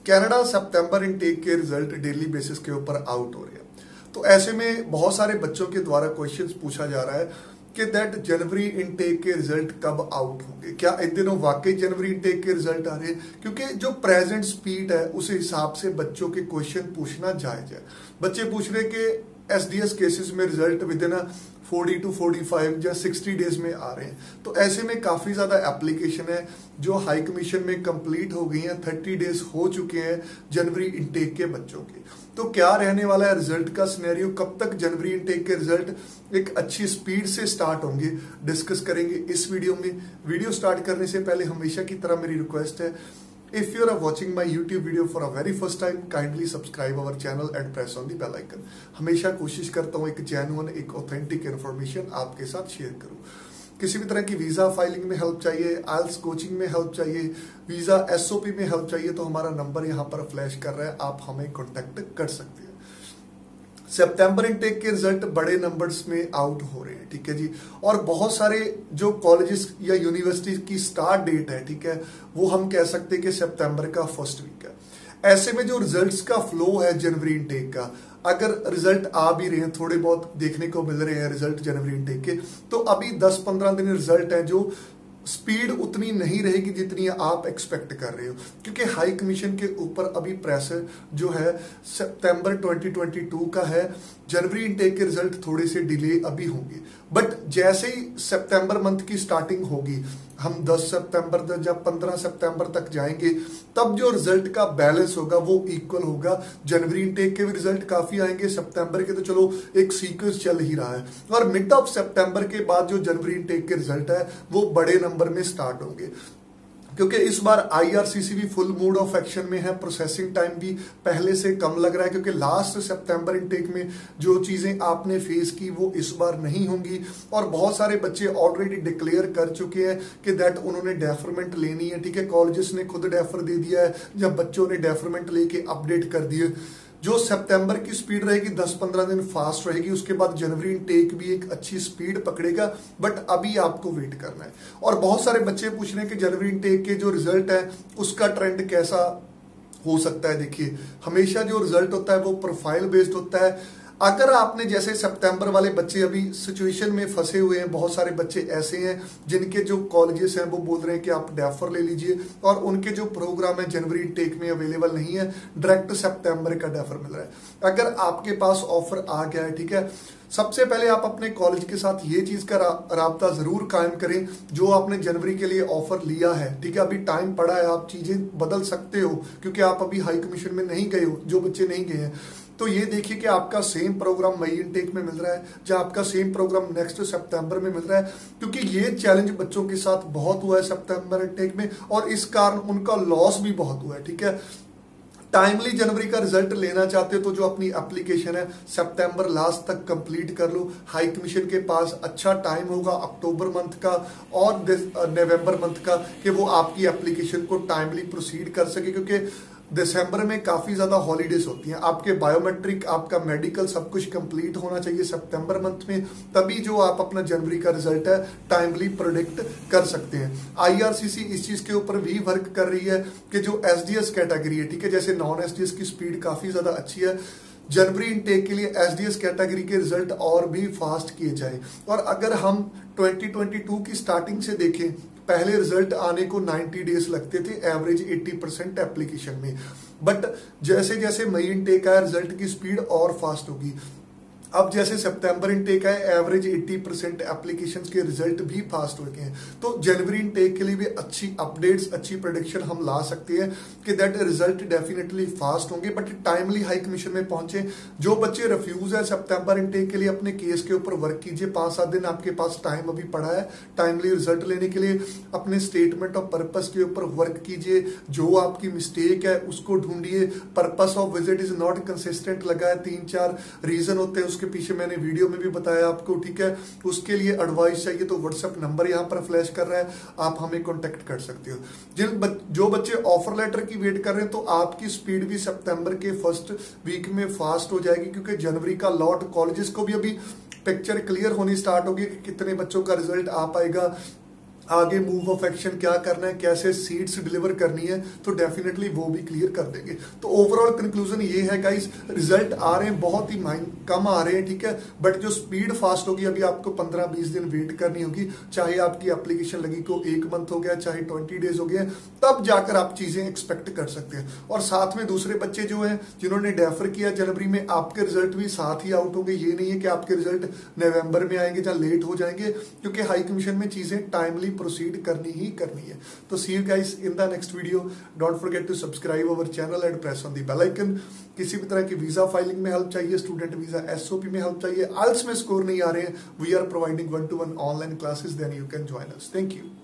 Canada सितंबर intake के result daily basis के ऊपर आउट हो रहे हैं। तो ऐसे में बहुत सारे बच्चों के द्वारा क्वेश्चंस पूछा जा रहा है कि दैट जनवरी इनटेक के रिजल्ट कब आउट होंगे, क्या इन दिनों वाकई जनवरी इनटेक के रिजल्ट आ रहे हैं? क्योंकि जो प्रेजेंट स्पीड है उस हिसाब से बच्चों के क्वेश्चन पूछना जायज है। बच्चे पूछ रहे कि एसडीएस केसेस में रिजल्ट विद इन 40 to 45 या 60 डेज में आ रहे हैं। तो ऐसे में काफी ज्यादा एप्लीकेशन है जो हाई कमीशन में कंप्लीट हो गई हैं, 30 डेज हो चुके हैं जनवरी इनटेक के बच्चों के। तो क्या रहने वाला है रिजल्ट का सिनेरियो, कब तक जनवरी इनटेक के रिजल्ट एक अच्छी स्पीड से स्टार्ट होंगे, डिस्कस करेंगे इस वीडियो में। वीडियो स्टार्ट करने से पहले हमेशा की तरह मेरी रिक्वेस्ट है, if you are watching my YouTube video for a very first time, kindly subscribe our channel and press on the bell icon। हमेशा कोशिश करता हूँ एक जेन्युइन, एक ऑथेंटिक इन्फॉर्मेशन आपके साथ शेयर करूँ। किसी भी तरह की वीजा फाइलिंग में हेल्प चाहिए, आइल्स कोचिंग में हेल्प चाहिए, वीजा एसओपी में हेल्प चाहिए, तो हमारा नंबर यहाँ पर फ्लैश कर रहा है, आप हमें कॉन्टेक्ट कर सकते हैं। सितंबर इनटेक के रिजल्ट बड़े नंबर्स में आउट हो रहे हैं, ठीक है जी। और बहुत सारे जो कॉलेजेस या यूनिवर्सिटी की स्टार्ट डेट है, ठीक है, वो हम कह सकते हैं कि सितंबर का फर्स्ट वीक है। ऐसे में जो रिजल्ट्स का फ्लो है जनवरी इनटेक का, अगर रिजल्ट आ भी रहे हैं, थोड़े बहुत देखने को मिल रहे हैं रिजल्ट जनवरी इनटेक के, तो अभी 10-15 दिन रिजल्ट है जो स्पीड उतनी नहीं रहेगी जितनी आप एक्सपेक्ट कर रहे हो, क्योंकि हाई कमीशन के ऊपर अभी प्रेशर जो है सितंबर 2022 का है। जनवरी इनटेक के रिजल्ट थोड़े से डिले अभी होंगे, बट जैसे ही सितंबर मंथ की स्टार्टिंग होगी, हम 10 सितंबर तक जब 15 सितंबर तक जाएंगे, तब जो रिजल्ट का बैलेंस होगा वो इक्वल होगा। जनवरी इनटेक के भी रिजल्ट काफी आएंगे, सितंबर के तो चलो एक सीक्वेंस चल ही रहा है, और मिड ऑफ सितंबर के बाद जो जनवरी इनटेक के रिजल्ट है वो बड़े नंबर में स्टार्ट होंगे, क्योंकि इस बार आईआरसीसी भी फुल मूड ऑफ एक्शन में है। प्रोसेसिंग टाइम भी पहले से कम लग रहा है, क्योंकि लास्ट सितंबर इनटेक में जो चीजें आपने फेस की वो इस बार नहीं होंगी। और बहुत सारे बच्चे ऑलरेडी डिक्लेयर कर चुके हैं कि दैट उन्होंने डेफरमेंट लेनी है, ठीक है। कॉलेजेस ने खुद डेफर दे दिया है, जब बच्चों ने डेफरमेंट लेके अपडेट कर दिए। जो सितंबर की स्पीड रहेगी 10-15 दिन फास्ट रहेगी, उसके बाद जनवरी इनटेक भी एक अच्छी स्पीड पकड़ेगा, बट अभी आपको वेट करना है। और बहुत सारे बच्चे पूछ रहे हैं कि जनवरी इनटेक के जो रिजल्ट है उसका ट्रेंड कैसा हो सकता है। देखिए, हमेशा जो रिजल्ट होता है वो प्रोफाइल बेस्ड होता है। अगर आपने जैसे सितंबर वाले बच्चे अभी सिचुएशन में फंसे हुए हैं, बहुत सारे बच्चे ऐसे हैं जिनके जो कॉलेजेस हैं वो बोल रहे हैं कि आप डेफर ले लीजिए, और उनके जो प्रोग्राम है जनवरी इनटेक में अवेलेबल नहीं है, डायरेक्ट सितंबर का डेफर मिल रहा है। अगर आपके पास ऑफर आ गया है, ठीक है, सबसे पहले आप अपने कॉलेज के साथ ये चीज का राब्ता जरूर कायम करें जो आपने जनवरी के लिए ऑफर लिया है, ठीक है। अभी टाइम पड़ा है, आप चीजें बदल सकते हो, क्योंकि आप अभी हाई कमीशन में नहीं गए हो। जो बच्चे नहीं गए हैं तो ये देखिए कि आपका सेम प्रोग्राम मई इनटेक में मिल रहा है, या आपका सेम प्रोग्राम नेक्स्ट सितंबर में मिल रहा है, क्योंकि ये चैलेंज बच्चों के साथ बहुत हुआ है सितंबर इनटेक में, और इस कारण उनका लॉस भी बहुत हुआ है, ठीक है। टाइमली जनवरी का रिजल्ट लेना चाहते हो तो जो अपनी एप्लीकेशन है सितंबर लास्ट तक कंप्लीट कर लो। हाई कमीशन के पास अच्छा टाइम होगा अक्टूबर मंथ का और नवंबर मंथ का कि वो आपकी एप्लीकेशन को टाइमली प्रोसीड कर सके, क्योंकि दिसंबर में काफी ज्यादा हॉलीडेज होती हैं। आपके बायोमेट्रिक, आपका मेडिकल सब कुछ कंप्लीट होना चाहिए सितंबर मंथ में, तभी जो आप अपना जनवरी का रिजल्ट है टाइमली प्रोडिक्ट कर सकते हैं। आईआरसीसी इस चीज के ऊपर भी वर्क कर रही है कि जो एसडीएस कैटेगरी है, ठीक है, जैसे नॉन एसडीएस की स्पीड काफी ज्यादा अच्छी है, जनवरी इनटेक के लिए एसडीएस कैटेगरी के रिजल्ट और भी फास्ट किए जाए। और अगर हम 2022 की स्टार्टिंग से देखें, पहले रिजल्ट आने को 90 डेज लगते थे एवरेज 80% एप्लीकेशन में, बट जैसे जैसे मई इनटेक आया रिजल्ट की स्पीड और फास्ट होगी। अब जैसे सितंबर इनटेक है, एवरेज 80% एप्लीकेशंस के रिजल्ट भी फास्ट हो गए हैं। तो जनवरी इनटेक के लिए भी अच्छी अपडेट्स, अच्छी प्रेडिक्शन हम ला सकते हैं कि दैट रिजल्ट डेफिनेटली फास्ट होंगे, बट टाइमली हाई कमीशन में पहुंचे। जो बच्चे रिफ्यूज है सितंबर इनटेक के लिए, अपने केस के ऊपर वर्क कीजिए। 5-7 दिन आपके पास टाइम अभी पड़ा है टाइमली रिजल्ट लेने के लिए। अपने स्टेटमेंट ऑफ पर्पस के ऊपर वर्क कीजिए, जो आपकी मिस्टेक है उसको ढूंढिए। Purpose of visit is not consistent लगा है, 3-4 रीजन होते हैं, उसके पीछे मैंने वीडियो में भी बताया आपको, ठीक है। उसके लिए एडवाइस चाहिए तो व्हाट्सएप नंबर यहां पर फ्लैश कर रहा है, आप हमें कांटेक्ट कर सकते हो। जो बच्चे ऑफर लेटर की वेट कर रहे हैं तो आपकी स्पीड भी सितंबर के फर्स्ट वीक में फास्ट हो जाएगी, क्योंकि जनवरी का लॉट कॉलेजेस को भी अभी पिक्चर क्लियर होनी स्टार्ट होगी कि कितने बच्चों का रिजल्ट आ पाएगा। आगे मूव ऑफ एक्शन क्या करना है, कैसे सीट्स डिलीवर करनी है, तो डेफिनेटली वो भी क्लियर कर देंगे। तो ओवरऑल कंक्लूजन ये है गाइस, रिजल्ट आ रहे हैं, बहुत ही कम आ रहे हैं, ठीक है, बट जो स्पीड फास्ट होगी अभी आपको 15-20 दिन वेट करनी होगी, चाहे आपकी एप्लीकेशन लगी को 1 मंथ हो गया, चाहे 20 डेज हो गया, तब जाकर आप चीजें एक्सपेक्ट कर सकते हैं। और साथ में दूसरे बच्चे जो हैं जिन्होंने डेफर किया जनवरी में, आपके रिजल्ट भी साथ ही आउट होंगे। ये नहीं है कि आपके रिजल्ट नवंबर में आएंगे या लेट हो जाएंगे, क्योंकि हाई कमीशन में चीजें टाइमली प्रोसीड करनी ही करनी है। तो see you guys in the next video. Don't forget to subscribe our channel and press on the bell icon. किसी भी तरह की वीजा फाइलिंग में हेल्प चाहिए, स्टूडेंट वीजा एसओपी में हेल्प चाहिए, आइल्स में स्कोर नहीं आ रहे हैं, we are providing 1-to-1 online classes, then you can join us. Thank you.